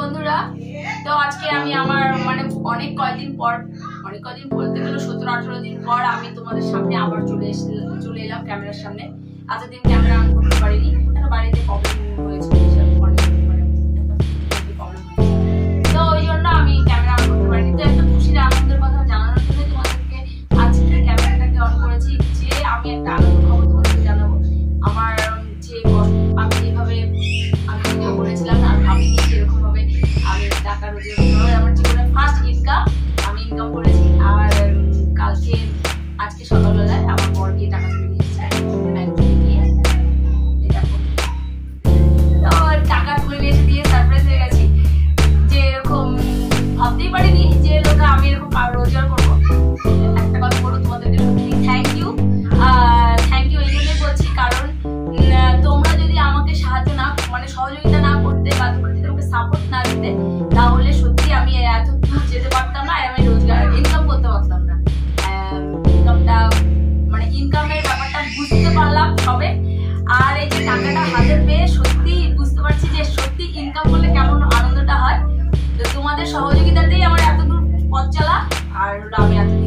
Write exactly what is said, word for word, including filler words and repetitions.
বন্ধুরা, তো আজকে আমি আমার মানে অনেক কয়েকদিন পর অনেক কয়েকদিন বলতে গেলে সতেরো আঠারো দিন পর আমি তোমাদের সামনে আবার চলে এসে চলে এলাম ক্যামেরার সামনে। এতদিন ক্যামেরা অন করতে পারিনি, কেন বাড়িতে প্রবলেম হয়েছিল, তো ওই জন্য আমি ক্যামেরা অন করতে পারিনি। তো একটা খুশির আনন্দের কথা জানানোর জন্য তোমাদেরকে আজকে ক্যামেরাটাকে অন করেছি, যে আমি একটা আনন্দ খবর তোমাদেরকে জানাবো। আমার যে আমি যেভাবে আমি ভিডিও করেছিলাম আর ভাবিনি এরকম ভাবে আমি টাকা রোজগার, আমার জীবনের ফার্স্ট ইনকাম আমি ইনকাম করেছি। আর কালকে আজকে সকালবেলায় আমার বর গিয়ে টাকা তুলে নিয়েছে ব্যাংক থেকে গিয়ে, তো টাকা তুলে নিয়ে এসে দিয়ে সারপ্রাইজ হয়ে গেছি, যে এরকম ভাবতেই পারিনি যে লোক আমি এরকম রোজগার করবো। একটা কথা বলবো তোমাদেরকে, সত্যি থ্যাংক ইউ। থ্যাংক ইউ এই জন্যই বলছি, কারণ তোমরা যদি আমাকে সাহায্য না মানে সহযোগিতা না করতে বা তোমরা যদি আমাকে সাপোর্ট না দিতে, তাহলে সত্যি আমি এত দূর যেতে পারতাম না, আর আমি রোজগার ইনকাম করতে পারতাম না। ইনকামটা মানে ইনকামের ব্যাপারটা বুঝতে পারলাম সবে, আর এই যে টাকাটা হাতে পেয়ে সত্যি বুঝতে পারছি যে সত্যি ইনকাম করলে কেমন আনন্দটা হয়। তো তোমাদের সহযোগিতাতেই আমার এত দূর পথ চলা, আর আমি এত